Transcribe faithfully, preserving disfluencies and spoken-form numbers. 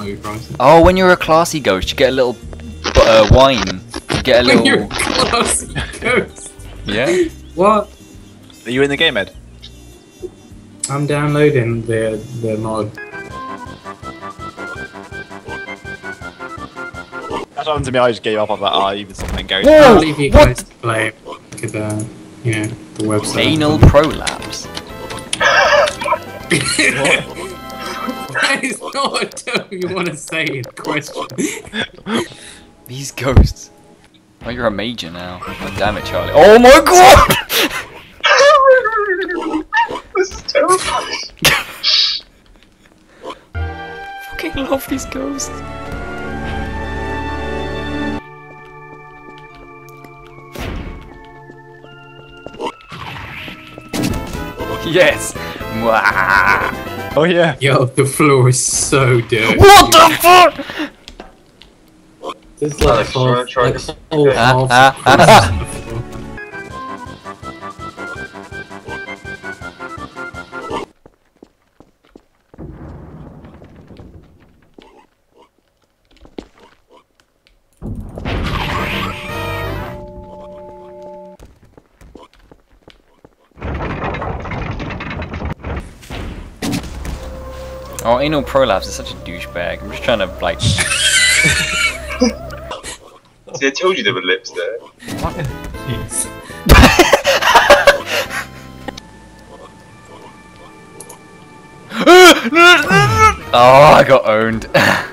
might be pricey. Oh, when you're a classy ghost, you get a little uh, wine. You get a little. When you're a classy ghost. Yeah. What? Are you in the game, Ed? I'm downloading the the mod. That's what happened to me. I just gave up. I was like, oh, even something goes. I'll Whoa! leave you What? guys to play it. Look at the, you know, the website. Anal prolapse. That is not a term you want to say in question. These ghosts. Oh, you're a major now. Oh, damn it, Charlie. Oh my god! This is terrifying. Fucking love these ghosts. Yes! Mwah. Oh yeah. Yo, the floor is so dirty. What the fuck? There's like Alex, half, you wanna try like this? whole Okay. half Ah, of ah, the ah. on the floor. Oh, anal prolapse is such a douchebag. I'm just trying to, like. See, I told you there were lips there. What? Jeez. Oh, I got owned.